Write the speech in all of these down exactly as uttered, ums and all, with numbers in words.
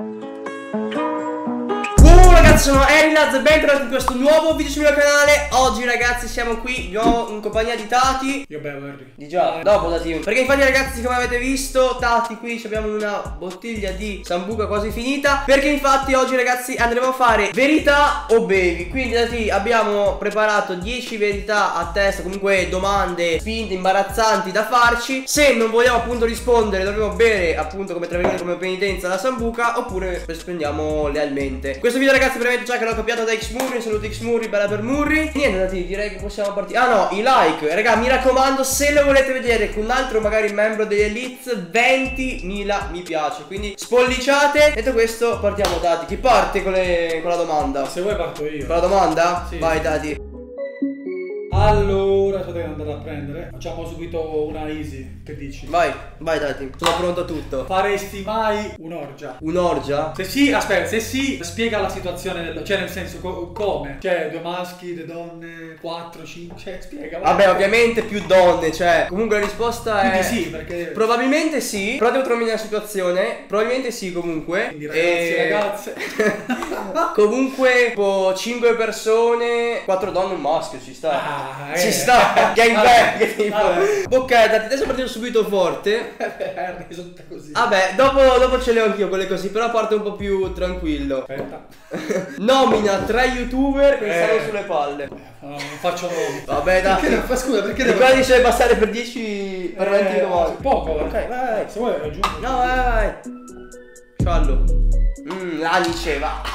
Ragazzi, sono Erilaz, bentornati in questo nuovo video sul mio canale. Oggi ragazzi siamo qui di nuovo in compagnia di Tati. Io bevo Henry. Di già, ah, dopo Tati. Perché infatti ragazzi, come avete visto, Tati qui abbiamo una bottiglia di Sambuca quasi finita. Perché infatti oggi ragazzi andremo a fare verità o bevi. Quindi Tati abbiamo preparato dieci verità a testa, comunque domande spinte, imbarazzanti da farci. Se non vogliamo appunto rispondere dovremo bere appunto come tra virgolette come penitenza la Sambuca, oppure rispondiamo lealmente. Questo video ragazzi veramente già che l'ho copiato da Xmurri. Un saluto Xmurri, bella per Murri. Niente Tati, direi che possiamo partire. Ah no, i like, raga, mi raccomando, se lo volete vedere con un altro magari membro degli Elites, ventimila mi piace. Quindi spolliciate. Detto questo partiamo Tati. Chi parte con, le, con la domanda? Se vuoi parto io. Con la domanda? Sì. Vai Tati. Allora, aspetta che andare a prendere. Facciamo subito una easy. Che dici? Vai, vai Tati, sono pronto a tutto. Faresti mai un'orgia? Un'orgia? Se sì, aspetta, se sì, spiega la situazione del... Cioè nel senso, co come? Cioè, due maschi, due donne, quattro, cinque... Cioè, spiega. Vai. Vabbè, ovviamente più donne, cioè comunque la risposta Quindi è... sì, perché... Probabilmente sì, però devo trovarmi nella situazione. Probabilmente sì comunque. Quindi ragazzi e ragazze comunque tipo cinque persone, quattro donne e un maschio, ci sta. Ah, Ci eh. sta, gangbang tipo. Vabbè. Ok, Tati, adesso partiamo subito forte. Eh, risulta così. Vabbè, dopo, dopo ce le ho anch'io quelle così, però parto un po' più tranquillo. Aspetta. Nomina tre youtuber che Eh. stanno sulle palle. No, non faccio nomi. Vabbè dai. Perché non- scusa, perché E devo... qua dice passare per dieci per venti Eh, domande. poco, Ok, vai, vai. Se vuoi raggiungo. No, vai, vai. Ciallo. Mmm, Alice, va.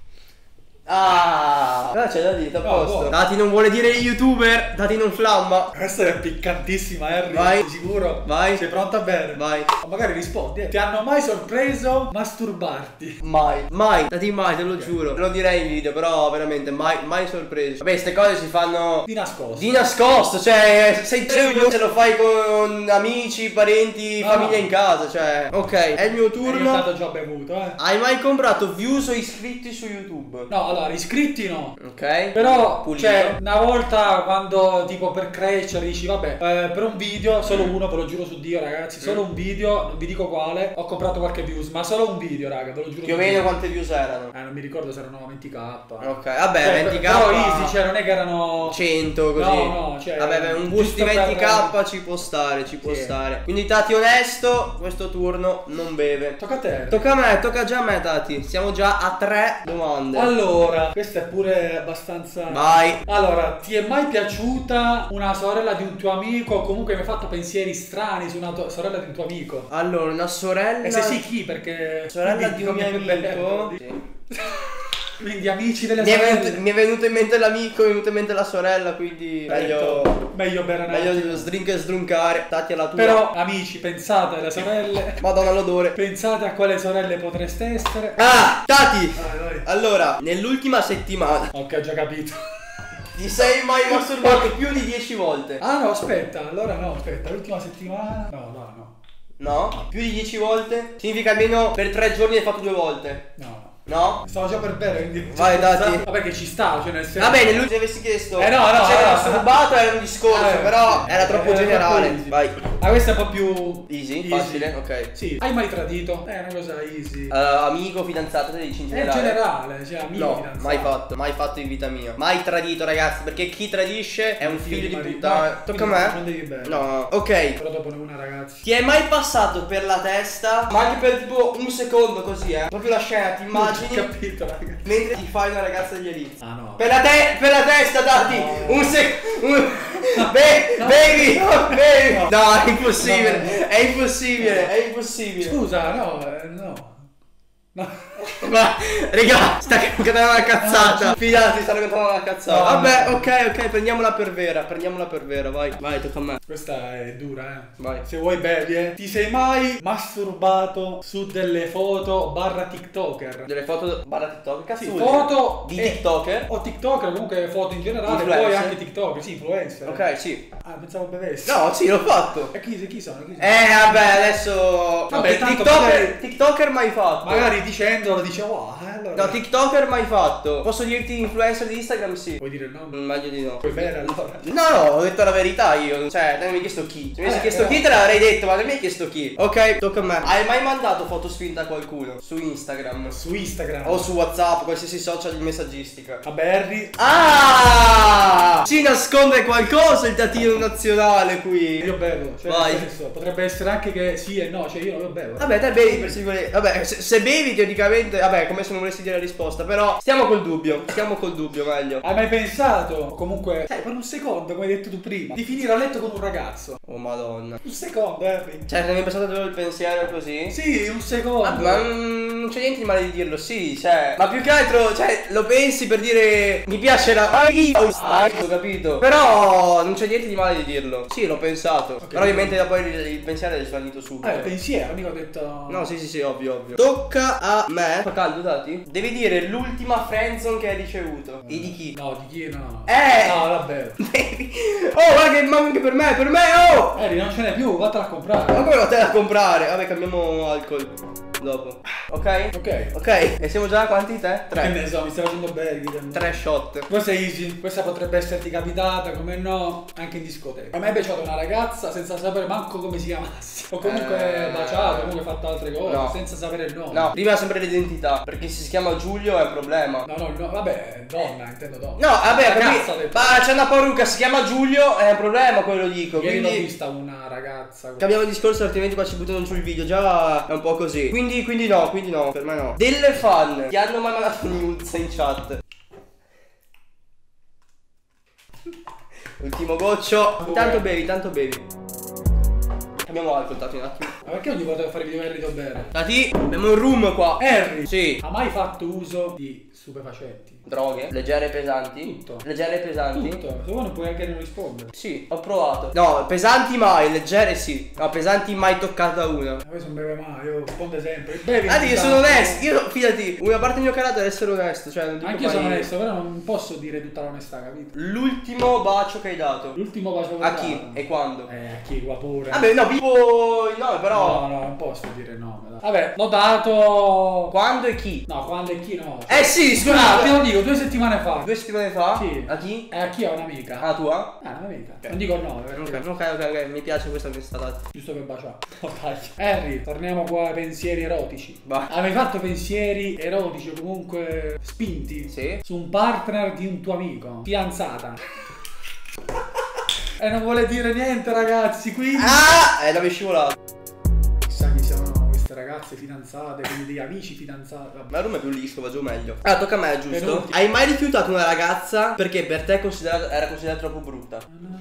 Ah, ah c'è da dire, a No, posto. buono. Tati non vuole dire gli youtuber, Tati non flamma. Questa è piccantissima, Harry. Vai. Sei sicuro? Vai. Sei pronta a bere? Vai. O magari rispondi. eh. Ti hanno mai sorpreso masturbarti? Mai, mai, Tati mai, te lo giuro. Lo direi in video, però veramente mai, mai sorpreso. Vabbè, queste cose si fanno Di nascosto. di nascosto, cioè sei tu se lo fai con amici, parenti, No, famiglia no. in casa, cioè. Ok, è il mio Io turno. stato già bevuto, eh. Hai mai comprato views o iscritti su YouTube? No, allora, iscritti no. Ok. Però, Pulito. cioè, una volta quando tipo per crescere dici, vabbè, eh, per un video, solo uno, ve lo giuro su Dio, ragazzi, solo un video, non vi dico quale, ho comprato qualche views, ma solo un video, raga, ve lo giuro. Più o su meno Dio. quante views erano? Eh, non mi ricordo se erano venti k. Ok, vabbè, Cioè, venti k. però easy, cioè non è che erano cento così. No, no, cioè, vabbè, beh, un boost giusto di venti k per- ci può stare, ci può Sì. stare. Quindi Tati onesto, questo turno non beve. Tocca a te. Tocca a me, tocca già a me Tati. Siamo già a tre domande. Allora, questa è pure abbastanza... Vai. Allora, ti è mai piaciuta una sorella di un tuo amico? O comunque mi hai fatto pensieri strani su una tua- sorella di un tuo amico? Allora, una sorella. E se sì, chi? Perché... Sorella di un mio come amico. bello. Sì. Quindi amici delle Mi è, sorelle. venuto, mi è venuto in mente l'amico, mi è venuta in mente la sorella, quindi meglio, Ecco, meglio bere un meglio attimo. di sdrink e sdruncare. Tati alla tua. Però, amici, pensate alle sorelle. Madonna l'odore. Pensate a quale sorelle potreste essere. Ah, Tati. Vai, vai. Allora, nell'ultima settimana Ok, ho già capito. ti sei mai masturbato più di dieci volte? Ah no, aspetta, allora no, aspetta, l'ultima settimana. No, no, no. No? Più di dieci volte? Significa almeno per tre giorni hai fatto due volte. No, no. No? Stavo già per bere, quindi. Vai, dati. Vabbè, che ci sta, cioè nel senso. Va bene, lui ti avessi chiesto Eh, no, no, se era no, masturbato era un discorso, Eh, però era troppo era generale. troppo easy. Vai. Ah, questa è un po' più. Easy, facile, ok. Sì. Hai mai tradito? È una cosa easy. Uh, amico, fidanzato, te dici in È in generale? generale, cioè amico, No, fidanzato. mai fatto, mai fatto in vita mia. Mai tradito, ragazzi, perché chi tradisce è un figlio di marito. puttana. No, Tocca a quindi me? non devi bere. No, no. Ok. Però dopo ne una, ragazzi. Ti è mai passato per la testa, ma anche per tipo un secondo così, eh? Proprio la scena, ti Ho immagini capito, raga. mentre ti fai una ragazza degli Elite. Ah no. Per la, te per la testa, dati! No. Un secondo. Be No. bevi! Bevi! No. No, è impossibile! No. È impossibile! È impossibile! Scusa, no, eh, no. No. Ma, raga, sta cantando una cazzata. No. Fidati, stanno cantando una cazzata. No. Vabbè, ok, ok, prendiamola per vera. Prendiamola per vera, vai. Vai, tocca a me. Questa è dura, eh. Vai. Se vuoi bevi, eh. Ti sei mai masturbato su delle foto barra TikToker? Delle foto barra TikTok? Cazzo Sì, vuol dire? foto di e- TikToker? O TikToker, comunque foto in generale, Influencer? poi anche TikToker, sì, influencer. Ok, sì. Ah, pensavo bevessi. No, sì, l'ho fatto. E chi, chi sono? Chi sono? Eh, vabbè, adesso. Vabbè, tanto TikToker, magari- TikToker mai fatto. Magari dicendolo dice wow, eh, allora. No, TikToker mai fatto. Posso dirti influencer di Instagram? Sì. Puoi dire no? Mm, Meglio di no. Puoi bene allora. No, no, ho detto la verità io. Cioè, te non mi hai chiesto chi. Se mi avessi Eh, chiesto però. chi te l'avrei detto, ma non mi hai chiesto chi. Ok, tocca a me. Hai mai mandato foto spinta a qualcuno? Su Instagram? Su Instagram. O su WhatsApp, qualsiasi social di messaggistica. Vabbè, Harry. Ah! Si nasconde qualcosa il datino nazionale qui. Io bevo, cioè Vai. nel senso, potrebbe essere anche che sì e no, cioè io non bevo. Vabbè, te bevi per sicurezza. Vabbè, se, se bevi teoricamente. Vabbè, come se non volessi dire la risposta. Però stiamo col dubbio. Stiamo col dubbio, meglio. Hai mai pensato, o comunque, sai, per un secondo, come hai detto tu prima, di finire a letto con un ragazzo? Oh madonna. Un secondo, Harry. Cioè, ne hai pensato il pensiero così? Sì, un secondo. Ah, ma mm, non c'è niente di male di dirlo, sì, cioè. Ma più che altro, cioè, lo pensi per dire mi piace la. Ho capito. Però non c'è niente di male di dirlo. Sì, l'ho pensato. Ok. Però ovviamente da poi il, il pensiero è svanito subito. Eh, il pensiero, mica ho detto. No, sì, sì, sì, ovvio, ovvio. Tocca a me. Fa caldo, dati? Devi dire l'ultima friendzone che hai ricevuto. E di chi? No, di chi no? Eh! No, vabbè. Oh, guarda che manca anche per me, per me, oh! Harry, non ce n'è più, vattela a comprare. Ma come te a comprare? Vabbè, cambiamo alcol dopo. Ok? Ok. Ok. E siamo già a quanti te? Che Tre. ne so, mi stai facendo bene. Guillermo. Tre shot. Questa è easy, questa potrebbe esserti capitata, come no, anche in discoteca. A me è piaciuta una ragazza senza sapere manco come si chiamasse. O comunque Eh. baciato, comunque fatto altre cose, No. senza sapere il nome. No, prima sempre l'identità. Perché se si chiama Giulio è un problema. No, no, no, vabbè, donna, intendo donna. No, vabbè, ragazza, capi- ho detto. ma c'è una parrucca, si chiama Giulio, è un problema quello dico. Ieri l'ho Quindi vista una ragazza. cambiamo il discorso, altrimenti qua ci buttano giù il video. Già è un po' così. Quindi, quindi no, quindi no, per me no. Delle fan ti hanno mai mandato nudes in chat? Ultimo goccio. Tanto bevi, tanto bevi. Cambiamo alcol, Tati, un attimo. Ma perché ogni volta che fare video Harry devo bere? Tati, abbiamo un room qua. Harry! Sì. Ha mai fatto uso di stupefacenti? Droghe? Leggere e pesanti? Tutto. Leggere e pesanti? Tutto, se vuoi non puoi anche non rispondere. Sì, ho provato. No, pesanti mai, leggere sì. No, pesanti mai toccata una. Ma questo non beve mai, io rispondo sempre. Bevi. Ah, io ogni sono tanto. onesto, io fidati, una parte del mio carattere è essere onesto, cioè non dico Anche io mai- sono onesto, però non posso dire tutta l'onestà, capito? L'ultimo bacio che hai dato. L'ultimo bacio che A ho chi dato. e quando? Eh, a chi qua pure. Vabbè, no, tipo il nome però. No, no, non posso dire il nome. dai. Vabbè, l'ho dato. Quando e chi? No, quando e chi no. Eh sì, Scusa, te scusa. lo dico, due settimane fa. Due settimane fa? Sì. A chi? E a chi ho un'amica? Ah, tua? Ah, un'amica. Non dico il nome, perché Ok, ok, ok, ok, mi piace questa onestà. giusto per baciare. Oh, dai. Harry, torniamo qua ai pensieri erotici. Vai. Hai mai fatto pensieri erotici o comunque spinti? Sì. Su un partner di un tuo amico? Fidanzata? E non vuole dire niente, ragazzi, quindi. Ah! Eh, l'avevi scivolato. Chissà chi siano queste ragazze fidanzate, quindi degli amici fidanzati. Vabbè. Ma il room è più liscio, va giù meglio. Ah, tocca a me, giusto? Venuti. Hai mai rifiutato una ragazza perché per te considerata- era considerata troppo brutta?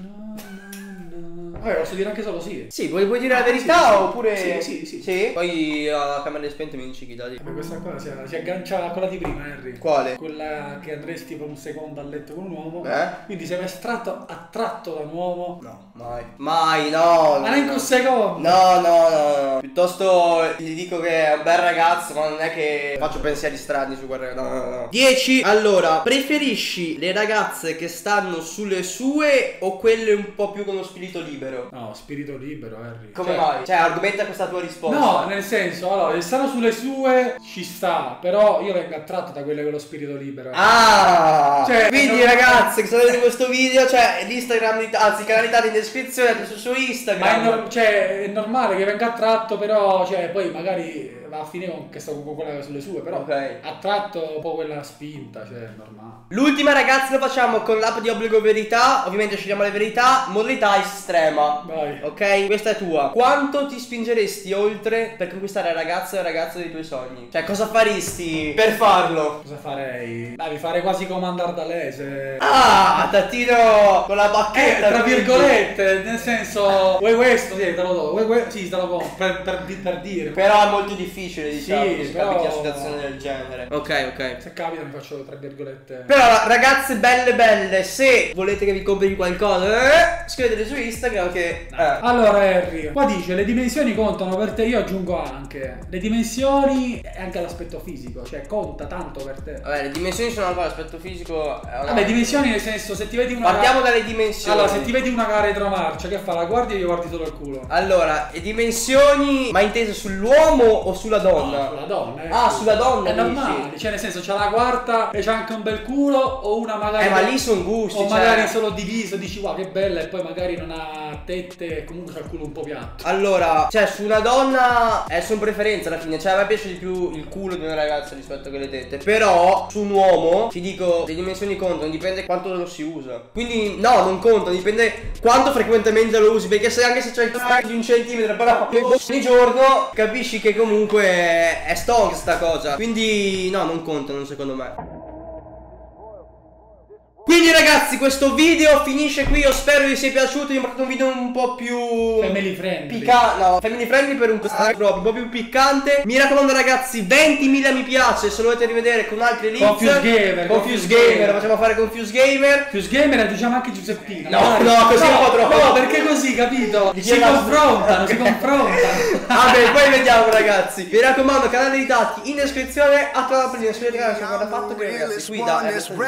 Vabbè, posso dire anche solo sì. Sì, vuoi, vuoi dire la Ah, verità sì, sì. oppure. Sì, sì, sì. Sì? Poi a camere spente mi dici chi dai. Vabbè, questa qua si, si aggancia a quella di prima, Harry. Quale? Quella che andresti per un secondo a letto con un uomo. Eh? Quindi sei mai attratto, attratto da un uomo. No, mai. Mai, no. Ma neanche un secondo. No, no, no, no. Piuttosto gli dico che è un bel ragazzo, ma non è che faccio pensieri strani su quel ragazzo. No, no, no. dieci. Allora, preferisci le ragazze che stanno sulle sue o quelle un po' più con lo spirito libero? No, spirito libero, Harry. Come Cioè, mai? Cioè, argomenta questa tua risposta. No, nel senso, allora, se stanno sulle sue ci sta, però io vengo attratto da quelle con lo spirito libero. Ah! Cioè, quindi no- ragazzi che state vedendo questo video, cioè l'Instagram di anzi il canale Tati in descrizione, andate sul suo Ma è, Instagram. nor- cioè, è normale che venga attratto, però, cioè, poi magari va a finire con che sto con quella sulle sue, però Ok. attratto un po' quella spinta, cioè, è normale. L'ultima ragazzi lo facciamo con l'app di Obbligo Verità, ovviamente scegliamo le verità, modalità estrema. Vai. Ok, questa è tua. Quanto ti spingeresti oltre per conquistare la ragazza e il ragazzo dei tuoi sogni? Cioè, cosa faresti per farlo? Cosa farei? Devi fare quasi come Andardalese. Ah, Tattino con la Eh, bacchetta. tra quindi. virgolette, nel senso, vuoi questo? Sì, te lo do. Vuoi que- sì, te lo do. Per, per, di- per dire. Però è molto difficile, diciamo, Sì, che si però- capiti una situazione del genere. Ok, ok. Se capita mi faccio tra virgolette. Però ragazze belle belle, se volete che vi compri qualcosa, eh, scrivetele su Instagram che... No. Eh. Allora Harry, qua dice le dimensioni contano per te, io aggiungo anche le dimensioni e anche l'aspetto fisico, cioè conta tanto per te. Vabbè, le dimensioni sono un po' l'aspetto fisico. È una... Vabbè, dimensioni nel senso, se ti vedi una Partiamo dalle dimensioni. Allora, se ti vedi una gara retromarcia, che fa? La guardi e gli guardi solo il culo. Allora, le dimensioni, ma intese sull'uomo o sulla donna? No, sulla donna. Eh, ah, sulla donna. È normale, cioè nel senso c'ha la quarta e c'ha anche un bel culo, o una magari... Eh, ma lì sono gusti, o cioè... magari solo diviso, dici wow che bella, e poi magari non ha tette e comunque c'ha il culo un po' piatto. Allora, cioè su una donna è su preferenza alla fine, cioè a me piace di più il culo di una ragazza rispetto che le tette. Però su un uomo ti dico, le dimensioni contano, dipende quanto lo si usa. Quindi no, non conta, dipende quanto frequentemente lo usi, perché se anche se c'è il cazzo di un centimetro però ogni giorno capisci che comunque è stonk sta cosa. Quindi no, non contano secondo me. Quindi ragazzi, questo video finisce qui. Io spero vi sia piaciuto. Io ho fatto un video un po' più family friendly. Piccante. No, family friendly per un po' un po' più piccante. Mi raccomando ragazzi, ventimila mi piace. Se lo volete rivedere con altri link. Confuse Gamer. Confuse Gamer, lo facciamo fare Confuse Gamer. Confuse Gamer, diciamo anche Giuseppina. No, no, così un po' troppo. No, perché così, capito? Si confrontano, si confrontano. Vabbè, poi vediamo ragazzi. Mi raccomando, canale di Tatti in descrizione. Attiva la pagina, iscrivetevi al canale, se fatto che ragazzi qui da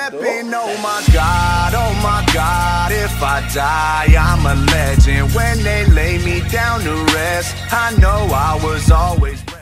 God, oh my God, if I die, I'm a legend. When they lay me down to rest, I know I was always